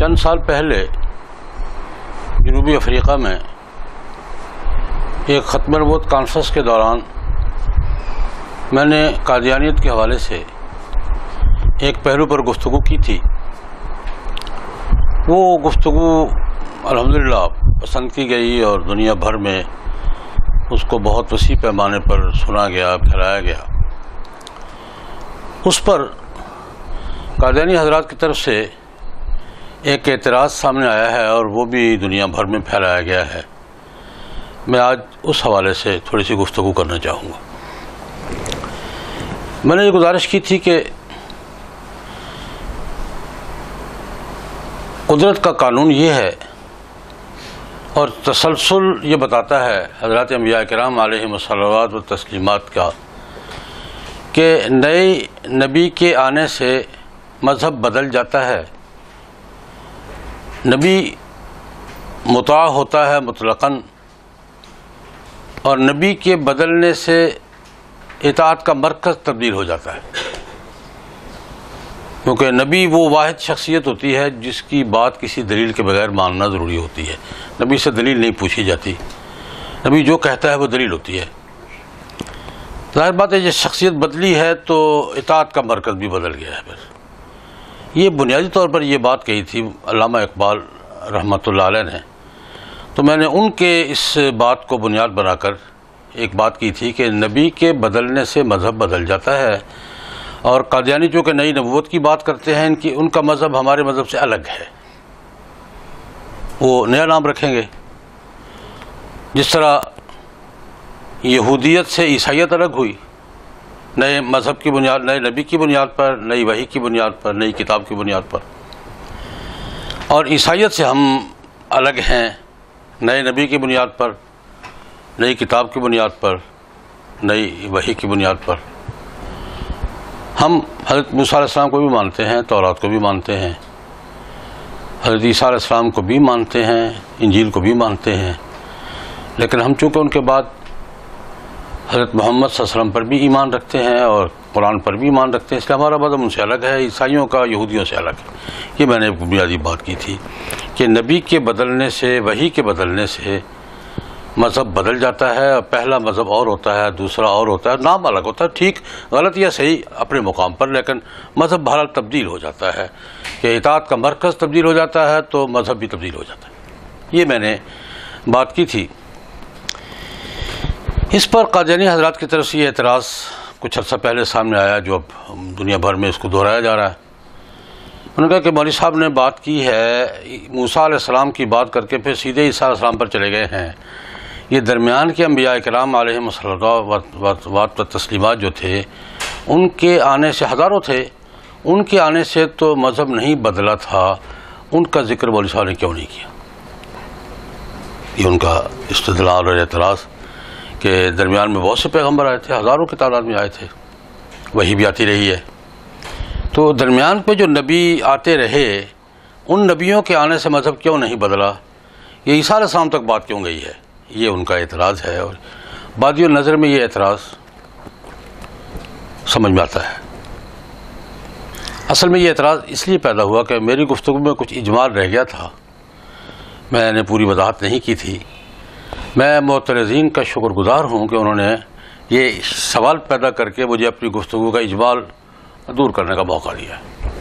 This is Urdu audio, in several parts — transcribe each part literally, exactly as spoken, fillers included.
چند سال پہلے جنوبی افریقہ میں ایک ختم نبوت کانفرنس کے دوران میں نے قادیانیت کے حوالے سے ایک پہلو پر گفتگو کی تھی. وہ گفتگو الحمدللہ پسند کی گئی اور دنیا بھر میں اس کو بہت وسیع پیمانے پر سنا گیا، پھیلایا گیا. اس پر قادیانی حضرات کی طرف سے ایک اعتراض سامنے آیا ہے اور وہ بھی دنیا بھر میں پھیلایا گیا ہے. میں آج اس حوالے سے تھوڑی سی گفتگو کرنا چاہوں گا. میں نے یہ گزارش کی تھی کہ قدرت کا قانون یہ ہے اور تسلسل یہ بتاتا ہے حضرات انبیاء کرام علیہم الصلوات و تسلیمات کا کہ نئے نبی کے آنے سے مذہب بدل جاتا ہے. نبی مطاع ہوتا ہے مطلقاً، اور نبی کے بدلنے سے اطاعت کا مرکز تبدیل ہو جاتا ہے، کیونکہ نبی وہ واحد شخصیت ہوتی ہے جس کی بات کسی دلیل کے بغیر ماننا ضروری ہوتی ہے. نبی سے دلیل نہیں پوچھی جاتی، نبی جو کہتا ہے وہ دلیل ہوتی ہے. ظاہر بات ہے جب شخصیت بدلی ہے تو اطاعت کا مرکز بھی بدل گیا ہے. پھر یہ بنیادی طور پر یہ بات کہی تھی علامہ اقبال رحمۃ اللہ علیہ نے. تو میں نے ان کے اس بات کو بنیاد بنا کر ایک بات کی تھی کہ نبی کے بدلنے سے مذہب بدل جاتا ہے، اور قادیانی جو کہ نئی نبوت کی بات کرتے ہیں ان کی ان کا مذہب ہمارے مذہب سے الگ ہے. وہ نیا نام رکھیں گے. جس طرح یہودیت سے عیسائیت الگ ہوئی، نئے مذہب کی بنیاد، نئے نبی کی بنیاد پر، نئی وحی کی بنیاد پر، نئی کتاب کی بنیاد پر. اور عیسائیت سے ہم الگ ہیں نئے نبی کی بنیاد پر، نئی کتاب کی بنیاد پر، نئی وحی کی بنیاد پر. ہم حضرت موسیٰ علیہ السلام کو بھی مانتے ہیں، تورات کو بھی مانتے ہیں، حضرت عیسیٰ علیہ السلام کو بھی مانتے ہیں، انجیل کو بھی مانتے ہیں. لیکن ہم چونکہ ان کے بعد حضرت محمد صلی اللہ علیہ وسلم پر بھی ایمان رکھتے ہیں اور قرآن پر بھی ایمان رکھتے ہیں، اس لیے ہمارا مذہب ان سے الگ ہے، عیسائیوں کا یہودیوں سے الگ ہے. یہ میں نے بنیادی بات کی تھی کہ نبی کے بدلنے سے، وحی کے بدلنے سے مذہب بدل جاتا ہے. اور پہلا مذہب اور ہوتا ہے، دوسرا اور ہوتا ہے، نام الگ ہوتا ہے، ٹھیک غلط یا صحیح اپنے مقام پر، لیکن مذہب بہرحال تبدیل ہو جاتا ہے کہ اطاعت کا مرکز تبدیل ہو جاتا ہے تو مذہب بھی تبدیل ہو جاتا ہے. یہ میں نے بات کی تھی. اس پر قادیانی حضرات کی طرف سے یہ اعتراض کچھ عرصہ پہلے سامنے آیا جو اب دنیا بھر میں اس کو دہرایا جا رہا ہے. انہوں نے کہا کہ مولوی صاحب نے بات کی ہے موسیٰ علیہ السلام کی بات کر کے پھر سیدھے عیسیٰ علیہ السلام پر چلے گئے ہیں. یہ درمیان کے انبیاء کرام علیہم الصلوات و تسلیمات جو تھے ان کے آنے سے ہزاروں تھے، ان کے آنے سے تو مذہب نہیں بدلا تھا. ان کا ذکر مولوی صاحب نے کیوں نہیں کیا؟ یہ ان کا استدلال اور اعتراض کہ درمیان میں بہت سے پیغمبر آئے تھے، ہزاروں کی تعداد میں آئے تھے، وہی بھی آتی رہی ہے. تو درمیان پہ جو نبی آتے رہے ان نبیوں کے آنے سے مذہب کیوں نہیں بدلا؟ یہ عیسیٰ علیہ السلام تک بات کیوں گئی ہے؟ یہ ان کا اعتراض ہے. اور بادی النظر میں یہ اعتراض سمجھ میں آتا ہے. اصل میں یہ اعتراض اس لیے پیدا ہوا کہ میری گفتگو میں کچھ اجمال رہ گیا تھا، میں نے پوری وضاحت نہیں کی تھی. میں معترضین کا شکر گزار ہوں کہ انہوں نے یہ سوال پیدا کر کے مجھے اپنی گفتگو کا اجمال دور کرنے کا موقع دیا.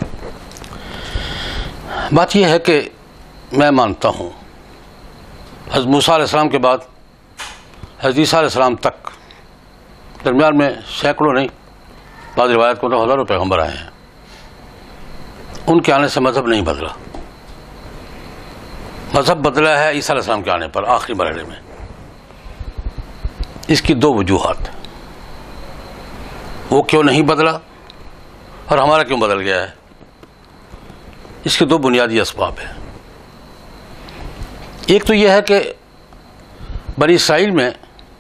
بات یہ ہے کہ میں مانتا ہوں حضرت موسیٰ علیہ السلام کے بعد حضرت عیسیٰ علیہ السلام تک درمیان میں سینکڑوں نہیں، بعض روایت کو تو ہزاروں پیغمبر آئے ہیں. ان کے آنے سے مذہب نہیں بدلا. مذہب بدلا ہے عیسیٰ علیہ السلام کے آنے پر آخری مرحلے میں. اس کی دو وجوہات، وہ کیوں نہیں بدلا اور ہمارا کیوں بدل گیا ہے، اس کے دو بنیادی اسباب ہیں. ایک تو یہ ہے کہ بنی اسرائیل میں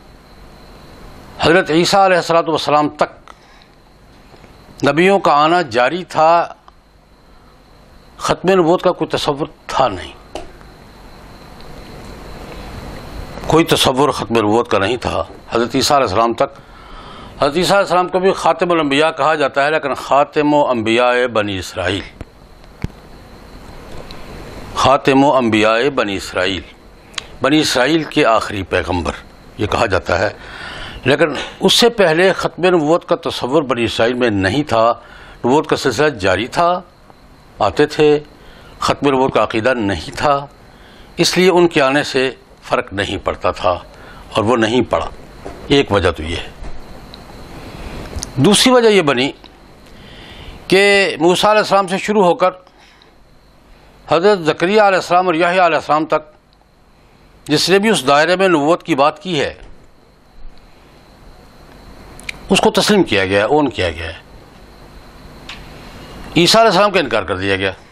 حضرت عیسیٰ علیہ الصلوۃ والسلام تک نبیوں کا آنا جاری تھا، ختم نبوت کا کوئی تصور تھا نہیں. کوئی تصور ختم نبوت کا نہیں تھا. حضرت عیسیٰ علیہ السلام تک، حضرت عیسیٰ علیہ السلام کو بھی خاتم الانبیاء کہا جاتا ہے، لیکن خاتم و انبیاء بنی اسرائیل. خاتم و انبیاء بنی اسرائیل، بنی اسرائیل کے آخری پیغمبر یہ کہا جاتا ہے، لیکن اس سے پہلے ختم نبوت کا تصور بنی اسرائیل میں نہیں تھا۔ نبوت کا سلسلہ جاری تھا، آتے تھے، ختم نبوت کا عقیدہ نہیں تھا، اس لیے ان کے آنے سے فرق نہیں پڑتا تھا اور وہ نہیں پڑا۔ ایک وجہ تو یہ ہے۔ دوسری وجہ یہ بنی کہ موسیٰ علیہ السلام سے شروع ہو کر حضرت زکریا علیہ السلام اور یحییٰ علیہ السلام تک جس نے بھی اس دائرے میں نبوت کی بات کی ہے اس کو تسلیم کیا گیا ہے، اون کیا گیا ہے۔ عیسیٰ علیہ السلام کا انکار کر دیا گیا۔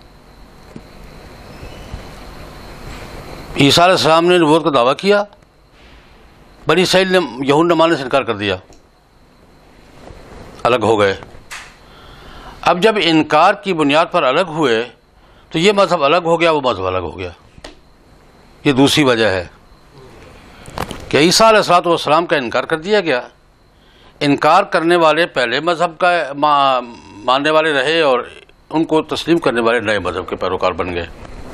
عیسیٰ علیہ السلام نے نبوت کا دعویٰ کیا، بنی اسرائیل نے یہود نے ماننے سے انکار کر دیا، الگ ہو گئے۔ اب جب انکار کی بنیاد پر الگ ہوئے تو یہ مذہب الگ ہو گیا، وہ مذہب الگ ہو گیا۔ یہ دوسری وجہ ہے کہ عیسیٰ علیہ الصلوۃ والسلام کا انکار کر دیا گیا۔ انکار کرنے والے پہلے مذہب کا ماننے والے رہے اور ان کو تسلیم کرنے والے نئے مذہب کے پیروکار بن گئے۔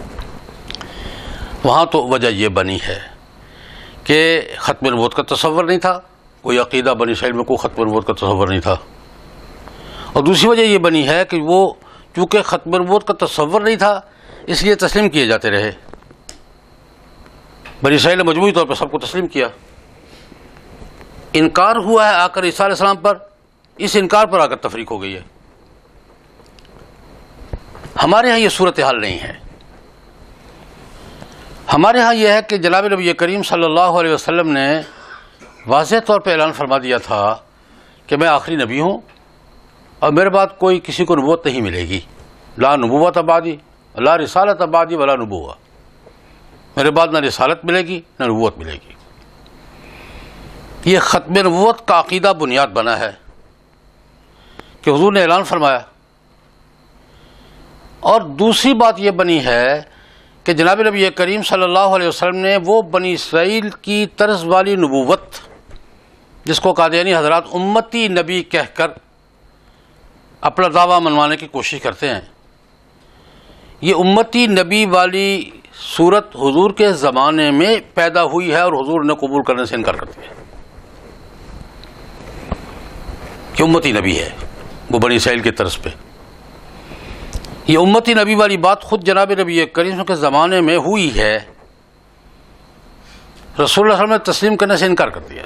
وہاں تو وجہ یہ بنی ہے کہ ختم نبوت کا تصور نہیں تھا، کوئی عقیدہ بنی اسرائیل میں کوئی ختم نبوت کا تصور نہیں تھا۔ اور دوسری وجہ یہ بنی ہے کہ وہ چونکہ ختم نبوت کا تصور نہیں تھا اس لیے تسلیم کیے جاتے رہے۔ بنی اسرائیل نے مجموعی طور پر سب کو تسلیم کیا۔ انکار ہوا ہے آ کر عیسیٰ علیہ السلام پر، اس انکار پر آ کر تفریق ہو گئی ہے۔ ہمارے ہاں یہ صورتحال نہیں ہے۔ ہمارے ہاں یہ ہے کہ جناب نبی کریم صلی اللہ علیہ وسلم نے واضح طور پہ اعلان فرما دیا تھا کہ میں آخری نبی ہوں اور میرے بعد کوئی کسی کو نبوت نہیں ملے گی۔ لا نبوت بعدی، لا رسالت بعدی ولا نبوہ، میرے بعد نہ رسالت ملے گی نہ نبوت ملے گی۔ یہ ختم نبوت کا عقیدہ بنیاد بنا ہے کہ حضور نے اعلان فرمایا۔ اور دوسری بات یہ بنی ہے کہ جناب نبی کریم صلی اللہ علیہ وسلم نے وہ بنی اسرائیل کی طرز والی نبوت جس کو قادیانی حضرات امتی نبی کہہ کر اپنا دعویٰ منوانے کی کوشش کرتے ہیں، یہ امتی نبی والی صورت حضور کے زمانے میں پیدا ہوئی ہے اور حضور نے قبول کرنے سے انکار کر دیا کہ امتی نبی ہے وہ بنی اسرائیل کی طرز پہ۔ یہ امتی نبی والی بات خود جناب نبی کریم کے زمانے میں ہوئی ہے، رسول اللہ صلی اللہ علیہ وسلم نے تسلیم کرنے سے انکار کر دیا۔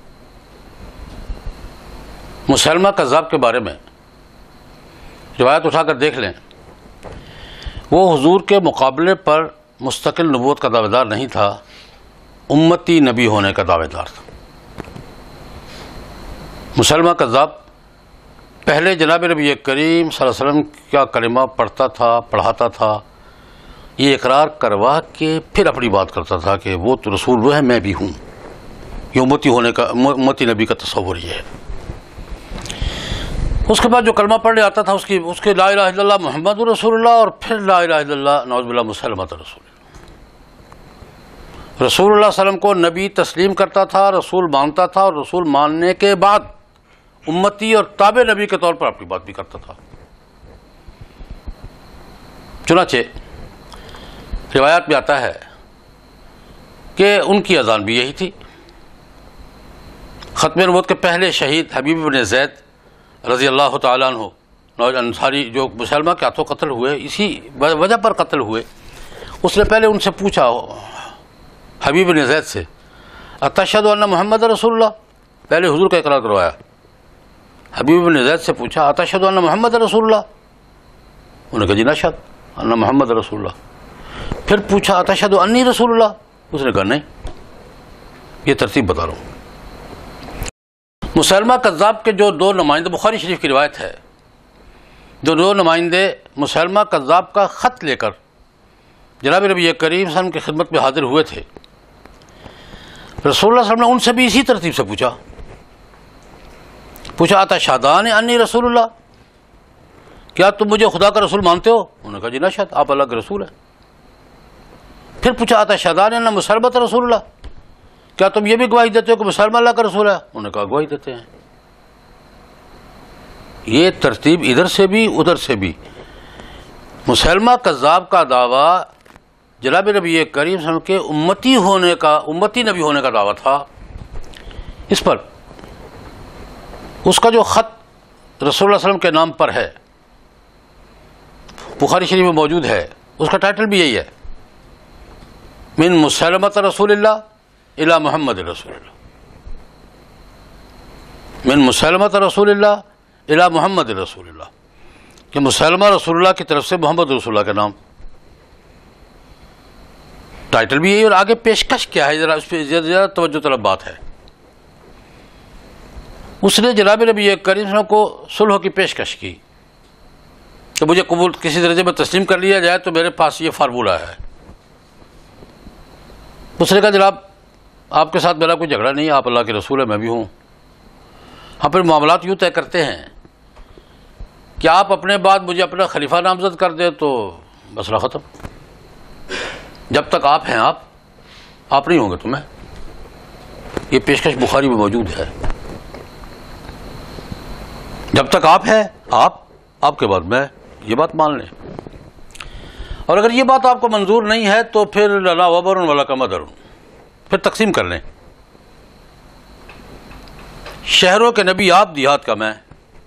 مسلمہ کذاب کے بارے میں روایت اٹھا کر دیکھ لیں، وہ حضور کے مقابلے پر مستقل نبوت کا دعوے دار نہیں تھا، امتی نبی ہونے کا دعوے دار تھا۔ مسلمہ کذاب پہلے جناب نبی کریم صلی اللہ علیہ وسلم کا کلمہ پڑھتا تھا، پڑھاتا تھا، یہ اقرار کروا کے پھر اپنی بات کرتا تھا کہ وہ تو رسول وہ ہے، میں بھی ہوں۔ یہ امتی ہونے کا امتی نبی کا تصور یہ ہے۔ اس کے بعد جو کلمہ پڑھنے آتا تھا اس کی اس کے لا الہ الا اللہ محمد رسول اللہ اور پھر لا الہ الا اللہ نعوذ باللہ مسلمہ رسول اللہ۔ رسول اللہ صلی اللہ علیہ وسلم کو نبی تسلیم کرتا تھا، رسول مانتا تھا، اور رسول ماننے کے بعد امتی اور تابع نبی کے طور پر اپنی بات بھی کرتا تھا۔ چنانچہ روایات میں آتا ہے کہ ان کی اذان بھی یہی تھی۔ ختم نبوت کے پہلے شہید حبیب بن زید رضی اللہ تعالیٰ عنہ انصاری جو مسلمہ کے ہاتھوں قتل ہوئے، اسی وجہ پر قتل ہوئے، اس نے پہلے ان سے پوچھا حبیب بن زید سے، اتشہد ان محمد رسول اللہ، پہلے حضور کا اقرار کروایا۔ حبیب بن زید سے پوچھا اتشہد ان محمد رسول اللہ، انہوں نے کہا جی نشہد ان محمد رسول اللہ۔ پھر پوچھا اتشہد انی رسول اللہ، اس نے کہا نہیں۔ یہ ترتیب بتا رہا ہوں۔ مسلمہ کذاب کے جو دو نمائندے، بخاری شریف کی روایت ہے، جو دو نمائندے مسلمہ کذاب کا خط لے کر جناب نبی کریم صلی اللہ علیہ وسلم کی خدمت میں حاضر ہوئے تھے، رسول اللہ صلی اللہ علیہ وسلم نے ان سے بھی اسی ترتیب سے پوچھا پوچھا اتشہدان انی رسول اللہ، کیا تم مجھے خدا کا رسول مانتے ہو؟ انہوں نے کہا جی نشہد، آپ اللہ کے رسول ہیں۔ پھر پوچھا اتشہدان ان مسلمہ رسول اللہ، کیا تم یہ بھی گواہی دیتے ہو کہ مسلمہ اللہ کا رسول ہے؟ انہوں نے کہا گواہی دیتے ہیں۔ یہ ترتیب ادھر سے بھی ادھر سے بھی۔ مسلمہ کذاب کا دعویٰ جناب نبی کریم صلی اللہ علیہ وسلم کے امتی ہونے کا امتی نبی ہونے کا دعویٰ تھا، اس پر اس کا جو خط رسول اللہ صلی اللہ علیہ وسلم کے نام پر ہے بخاری شریف میں موجود ہے، اس کا ٹائٹل بھی یہی ہے، من مسلمۃ رسول اللہ الی محمد رسول اللہ، من مسلمۃ رسول اللہ الی محمد رسول اللہ، کہ مسلمہ رسول اللہ کی طرف سے محمد رسول اللہ کا نام، ٹائٹل بھی یہی، اور آگے پیشکش کیا ہے، ذرا اس پہ زیادہ توجہ طلب بات ہے۔ اس نے جناب نبی کریم صلی اللہ علیہ وسلم کو صلح کی پیشکش کی کہ مجھے قبول کسی درجے میں تسلیم کر لیا جائے تو میرے پاس یہ فارمولہ ہے۔ اس نے کہا جناب آپ کے ساتھ میرا کوئی جھگڑا نہیں ہے، آپ اللہ کے رسول ہیں، میں بھی ہوں، ہم پھر معاملات یوں طے کرتے ہیں کہ آپ اپنے بعد مجھے اپنا خلیفہ نامزد کر دیں تو مسئلہ ختم، جب تک آپ ہیں آپ آپ نہیں ہوں گے تو میں۔ یہ پیشکش بخاری میں موجود ہے، جب تک آپ ہیں آپ آپ کے بعد میں، یہ بات مان لیں، اور اگر یہ بات آپ کو منظور نہیں ہے تو پھر لا وبر ولا کمدر، پھر تقسیم کر لیں، شہروں کے نبی آپ، دیہات کا میں،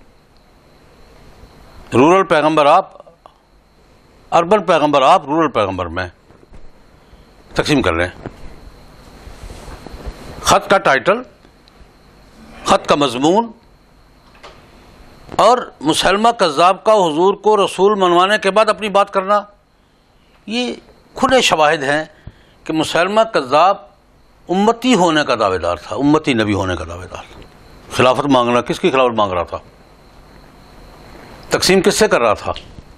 رورل پیغمبر آپ، اربن پیغمبر آپ، رورل پیغمبر میں، تقسیم کر لیں۔ خط کا ٹائٹل، خط کا مضمون اور مسلمہ کذاب کا حضور کو رسول منوانے کے بعد اپنی بات کرنا، یہ کھلے شواہد ہیں کہ مسلمہ کذاب امتی ہونے کا دعوے دار تھا، امتی نبی ہونے کا دعوے دار تھا۔ خلافت مانگنا، کس کی خلافت مانگ رہا تھا؟ تقسیم کس سے کر رہا تھا؟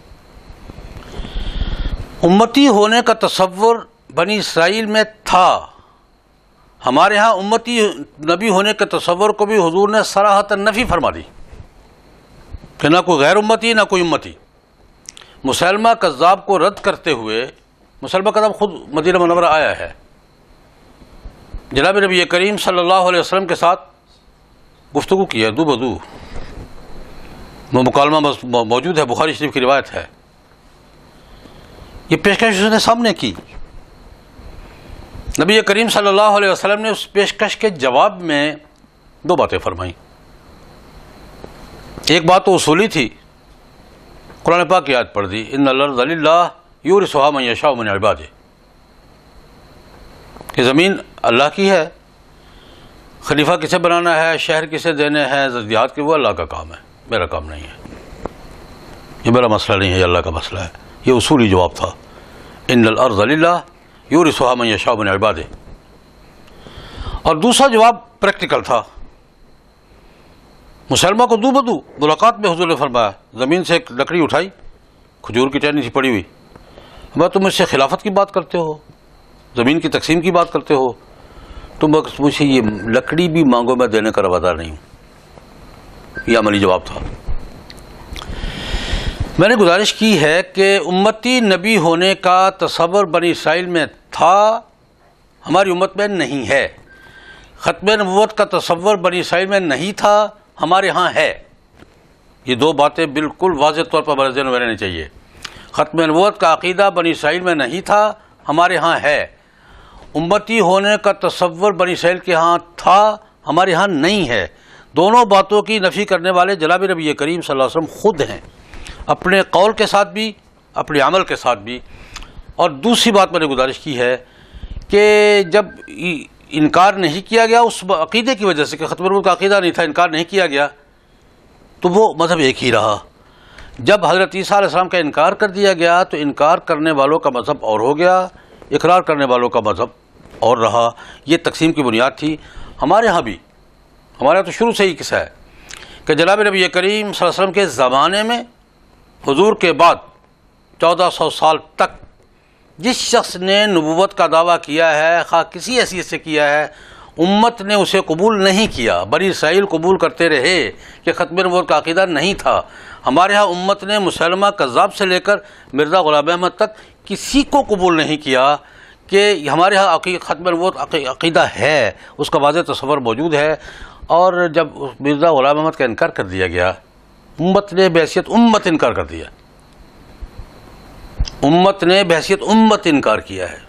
امتی ہونے کا تصور بنی اسرائیل میں تھا، ہمارے ہاں امتی نبی ہونے کے تصور کو بھی حضور نے صراحتاً نفی فرما دی کہ نہ کوئی غیر امتی نہ کوئی امتی۔ مسلمہ کذاب کو رد کرتے ہوئے، مسلمہ کذاب خود مدینہ منورہ آیا ہے، جناب نبی کریم صلی اللہ علیہ وسلم کے ساتھ گفتگو کی ہے، دو بدو، وہ مکالمہ موجود ہے، بخاری شریف کی روایت ہے۔ یہ پیشکش اس نے سامنے کی، نبی کریم صلی اللہ علیہ وسلم نے اس پیشکش کے جواب میں دو باتیں فرمائیں۔ ایک بات تو اصولی تھی، قرآن پاک کی آیت پڑھ دی، ان الارض للہ یورثھا من یشاء من عبادہ، کہ زمین اللہ کی ہے، خلیفہ کسے بنانا ہے، شہر کسے دینے ہیں، دیہات کے، وہ اللہ کا کام ہے، میرا کام نہیں ہے، یہ میرا مسئلہ نہیں ہے، یہ اللہ کا مسئلہ ہے۔ یہ اصولی جواب تھا، ان الارض للہ یورثھا من یشاء من عبادہ۔ اور دوسرا جواب پریکٹیکل تھا، مسلمہ کو دو بدو ملاقات میں حضور نے فرمایا، زمین سے ایک لکڑی اٹھائی، کھجور کی ٹہنی تھی پڑی ہوئی، میں تم مجھ سے خلافت کی بات کرتے ہو، زمین کی تقسیم کی بات کرتے ہو، تم مجھ سے یہ لکڑی بھی مانگو، میں دینے کا روادار نہیں ہوں۔ یہ عملی جواب تھا۔ میں نے گزارش کی ہے کہ امتی نبی ہونے کا تصور بنی اسرائیل میں تھا، ہماری امت میں نہیں ہے۔ ختم نبوت کا تصور بنی اسرائیل میں نہیں تھا، ہمارے ہاں ہے۔ یہ دو باتیں بالکل واضح طور پر ہمارے ذہن میں رہنی چاہیے۔ ختم نبوت کا عقیدہ بنی اسرائیل میں نہیں تھا، ہمارے ہاں ہے۔ امتی ہونے کا تصور بنی اسرائیل کے ہاں تھا، ہمارے ہاں نہیں ہے۔ دونوں باتوں کی نفی کرنے والے جناب نبی کریم صلی اللہ علیہ وسلم خود ہیں، اپنے قول کے ساتھ بھی، اپنے عمل کے ساتھ بھی۔ اور دوسری بات میں نے گزارش کی ہے کہ جب انکار نہیں کیا گیا اس عقیدے کی وجہ سے کہ ختم نبوت کا عقیدہ نہیں تھا، انکار نہیں کیا گیا، تو وہ مذہب ایک ہی رہا۔ جب حضرت عیسیٰ علیہ السلام کا انکار کر دیا گیا تو انکار کرنے والوں کا مذہب اور ہو گیا، اقرار کرنے والوں کا مذہب اور رہا۔ یہ تقسیم کی بنیاد تھی۔ ہمارے ہاں بھی، ہمارے یہاں تو شروع سے ہی قصہ ہے کہ جناب نبی کریم صلی اللہ علیہ وسلم کے زمانے میں، حضور کے بعد چودہ سو سال تک جس شخص نے نبوت کا دعویٰ کیا ہے، خواہ کسی حیثیت سے کیا ہے، امت نے اسے قبول نہیں کیا۔ بنی اسرائیل قبول کرتے رہے کہ ختم نبوت کا عقیدہ نہیں تھا۔ ہمارے ہاں امت نے مسلمہ کذاب سے لے کر مرزا غلام احمد تک کسی کو قبول نہیں کیا کہ ہمارے ہاں ختم نبوت عقیدہ ہے، اس کا واضح تصور موجود ہے۔ اور جب مرزا غلام احمد کا انکار کر دیا گیا، امت نے بحیثیت امت انکار کر دیا، امت نے بحیثیت امت انکار کیا ہے.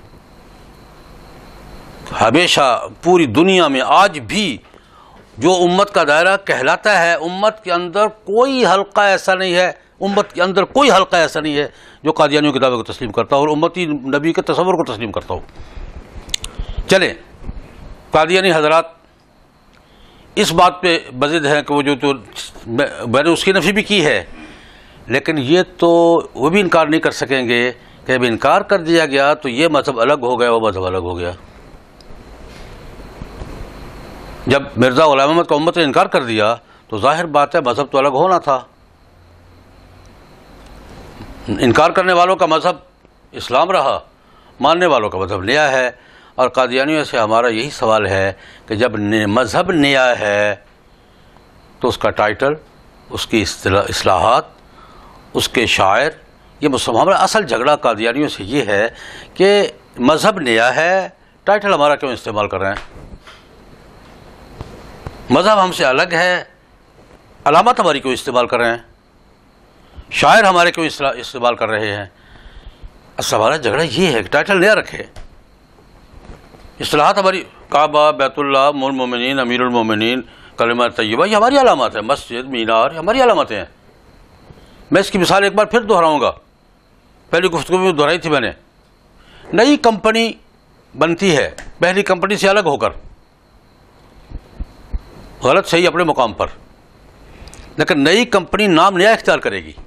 ہمیشہ پوری دنیا میں آج بھی جو امت کا دائرہ کہلاتا ہے، امت کے اندر کوئی حلقہ ایسا نہیں ہے، امت کے اندر کوئی حلقہ ایسا نہیں ہے جو قادیانیوں کے دعوے کو تسلیم کرتا ہو اور امتی نبی کے تصور کو تسلیم کرتا ہو. چلیں، قادیانی حضرات اس بات پہ بضد ہیں کہ وہ جو تو میں نے اس کی نفی بھی کی ہے، لیکن یہ تو وہ بھی انکار نہیں کر سکیں گے کہ جب انکار کر دیا گیا تو یہ مذہب الگ ہو گیا، وہ مذہب الگ ہو گیا. جب مرزا غلام احمد کا امت نے انکار کر دیا تو ظاہر بات ہے مذہب تو الگ ہونا تھا. انکار کرنے والوں کا مذہب اسلام رہا، ماننے والوں کا مذہب نیا ہے. اور قادیانیوں سے ہمارا یہی سوال ہے کہ جب مذہب نیا ہے تو اس کا ٹائٹل، اس کی اصلاحات، اس کے شاعر، یہ مسلمان، ہمارا اصل جھگڑا قادیانیوں سے یہ ہے کہ مذہب نیا ہے، ٹائٹل ہمارا کیوں استعمال کر رہے ہیں؟ مذہب ہم سے الگ ہے، علامات ہماری کیوں استعمال کر رہے ہیں؟ شاعر ہمارے کیوں استعمال کر رہے ہیں؟ اصل ہمارا جھگڑا یہ ہے کہ ٹائٹل نیا رکھے. اصطلاحات ہماری کعبہ، بیت اللہ، ام المومنین، امیر المومنین، کلمہ طیبہ، یہ ہماری علامات ہیں. مسجد، مینار، یہ ہماری علامتیں ہیں. میں اس کی مثال ایک بار پھر دہراؤں گا، پہلی گفتگو میں دہرائی تھی میں نے. نئی کمپنی بنتی ہے پہلی کمپنی سے الگ ہو کر، غلط صحیح اپنے مقام پر، لیکن نئی کمپنی نام نیا اختیار کرے گی،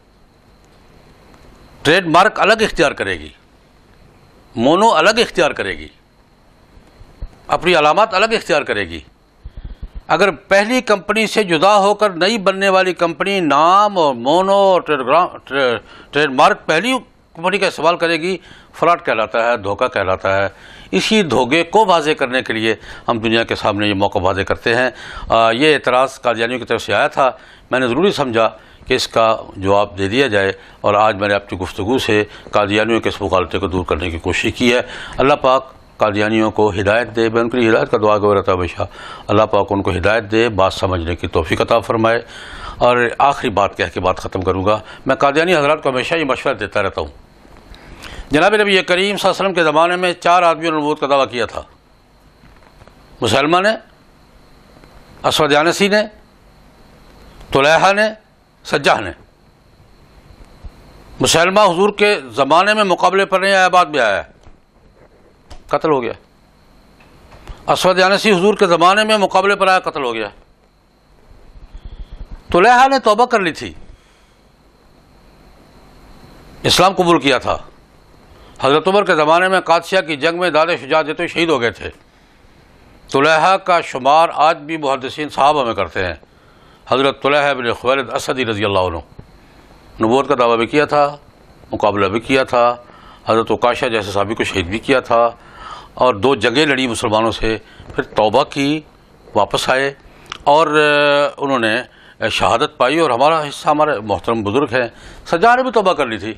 ٹریڈ مارک الگ اختیار کرے گی، مونو الگ اختیار کرے گی، اپنی علامات الگ اختیار کرے گی. اگر پہلی کمپنی سے جدا ہو کر نئی بننے والی کمپنی نام اور مونو اور ٹریڈ مارک پہلی کمپنی کا استعمال کرے گی، فراڈ کہلاتا ہے، دھوکہ کہلاتا ہے. اسی دھوکے کو واضح کرنے کے لیے ہم دنیا کے سامنے یہ موقع واضح کرتے ہیں. یہ اعتراض قادیانیوں کی طرف سے آیا تھا، میں نے ضروری سمجھا کہ اس کا جواب دے دیا جائے، اور آج میں نے اپنی گفتگو سے قادیانیوں کے اس مغالطے کو دور کرنے کی کوشش کی ہے. اللہ پاک قادیانیوں کو ہدایت دے، میں ان کے لیے ہدایت کا دعا گو رہتا ہمیشہ. اللہ پاک ان کو ہدایت دے، بات سمجھنے کی توفیق عطا فرمائے. اور آخری بات کہہ کے بات ختم کروں گا. میں قادیانی حضرات کو ہمیشہ یہ مشورہ دیتا رہتا ہوں. جناب نبی کریم صلی اللہ علیہ وسلم کے زمانے میں چار آدمیوں نے نبوت کا دعویٰ کیا تھا. مسلمہ نے، اسود عنسی نے، طلحہ نے، سجاح نے. مسلمہ حضور کے زمانے میں مقابلے پر نہیں آیا، بعد میں آیا، قتل ہو گیا. اسود عنسی حضور کے زمانے میں مقابلے پر آیا، قتل ہو گیا. طلحہ نے توبہ کر لی تھی، اسلام قبول کیا تھا. حضرت عمر کے زمانے میں قادسیہ کی جنگ میں داد شجاعت دیتے ہوئے شہید ہو گئے تھے. طلحہ کا شمار آج بھی محدثین صحابہ میں کرتے ہیں. حضرت طلحہ بن خویلد اسدی رضی اللہ عنہ نبوت کا دعویٰ بھی کیا تھا، مقابلہ بھی کیا تھا، حضرت عکاشہ جیسے صحابی کو شہید بھی کیا تھا، اور دو جنگیں لڑی مسلمانوں سے، پھر توبہ کی، واپس آئے اور انہوں نے شہادت پائی. اور ہمارا حصہ ہمارے محترم بزرگ ہیں. سجاح نے بھی توبہ کر لی تھی.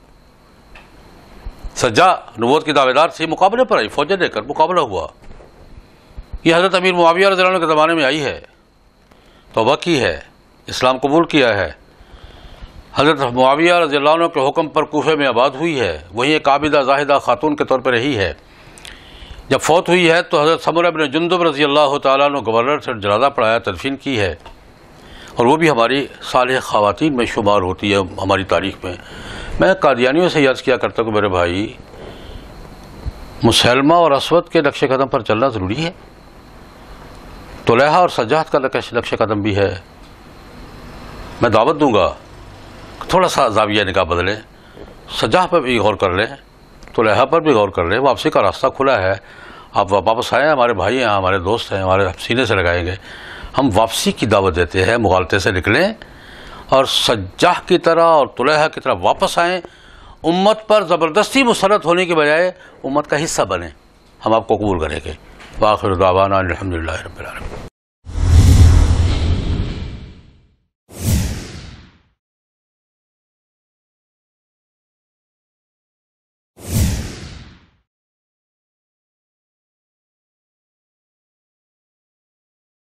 سجاح نبوت کی دعوے دار تھی، مقابلے پر آئی، فوجیں دے کر مقابلہ ہوا. یہ حضرت امیر معاویہ رضی اللہ عنہ کے زمانے میں آئی ہے، توبہ کی ہے، اسلام قبول کیا ہے. حضرت معاویہ رضی اللہ عنہ کے حکم پر کوفے میں آباد ہوئی ہے، وہیں ایک عابدہ زاہدہ خاتون کے طور پر رہی ہے. جب فوت ہوئی ہے تو حضرت سمرہ بن جندب رضی اللہ تعالیٰ عنہ گورنر سے جنازہ پڑھایا، تدفین کی ہے، اور وہ بھی ہماری صالح خواتین میں شمار ہوتی ہے ہماری تاریخ میں. میں قادیانیوں سے عرض کیا کرتا ہوں کہ میرے بھائی، مسلمہ اور اسود کے نقش قدم پر چلنا ضروری ہے. طلحہ اور سجاح کا نقش قدم بھی ہے. میں دعوت دوں گا تھوڑا سا زاویہ نگاہ بدلیں، سجاح پر بھی غور کر لیں، طلحہ پر بھی غور کر لیں. واپسی کا راستہ کھلا ہے، آپ واپس آئیں، ہمارے بھائی ہیں، ہمارے دوست ہیں، ہمارے سینے سے لگائیں گے. ہم واپسی کی دعوت دیتے ہیں، مغالطے سے نکلیں اور سجاح کی طرح اور طلحہ کی طرح واپس آئیں. امت پر زبردستی مسلط ہونے کے بجائے امت کا حصہ بنیں. ہم آپ کو قبول کریں گے. وآخر دعوانا الحمدللہ رب العالمین.